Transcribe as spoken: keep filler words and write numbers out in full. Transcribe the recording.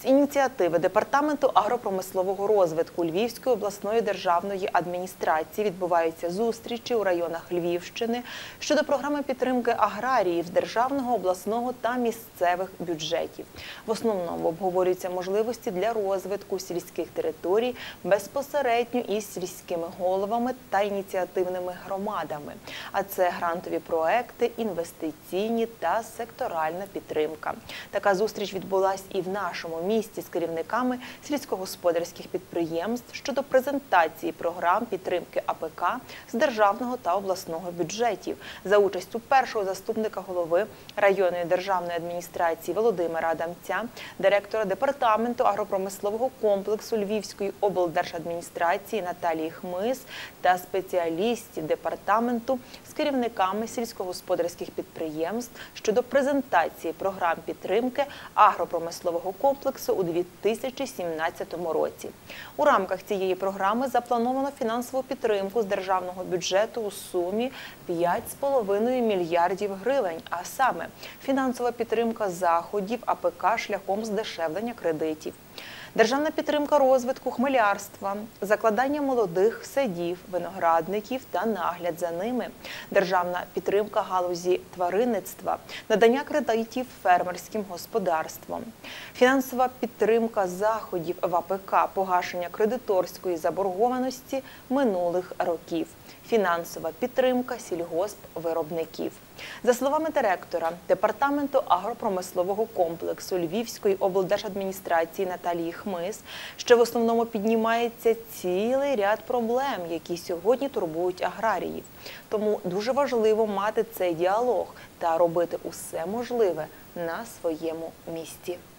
ініціативи Департаменту агропромислового розвитку Львівської обласної державної адміністрації відбуваються зустрічі у районах Львівщини щодо програми підтримки аграріїв з державного, обласного та місцевих бюджетів. В основному обговорюються можливості для розвитку сільських територій безпосередньо із сільськими головами та ініціативними громадами. А це грантові проекти, інвестиційні та секторальна підтримка. Така зустріч відбулась і в нашому місті з керівниками сільськогосподарських підприємств щодо презентації програм підтримки А Пе Ка з державного та обласного бюджетів за участю першого заступника голови районної державної адміністрації Володимира Адамця, директора Департаменту агропромислового комплексу Львівської облдержадміністрації Наталії Хмис та спеціалістів департаменту з керівниками сільськогосподарських підприємств щодо презентації програм підтримки агропромислового комплексу у дві тисячі сімнадцятому році. У рамках цієї програми заплановано фінансову підтримку з державного бюджету у сумі п'ять з половиною мільярдів гривень, а саме фінансова підтримка заходів А Пе Ка шляхом здешевлення кредитів, державна підтримка розвитку хмелярства, закладання молодих садів, виноградників та нагляд за ними, державна підтримка галузі тваринництва, надання кредитів фермерським господарствам, фінансова підтримка заходів в А Пе Ка, погашення кредиторської заборгованості минулих років, фінансова підтримка сільгоспвиробників. За словами директора Департаменту агропромислового комплексу Львівської облдержадміністрації Наталії Хмис, що в основному піднімається цілий ряд проблем, які сьогодні турбують аграріїв. Тому дуже важливо мати цей діалог та робити усе можливе на своєму місці.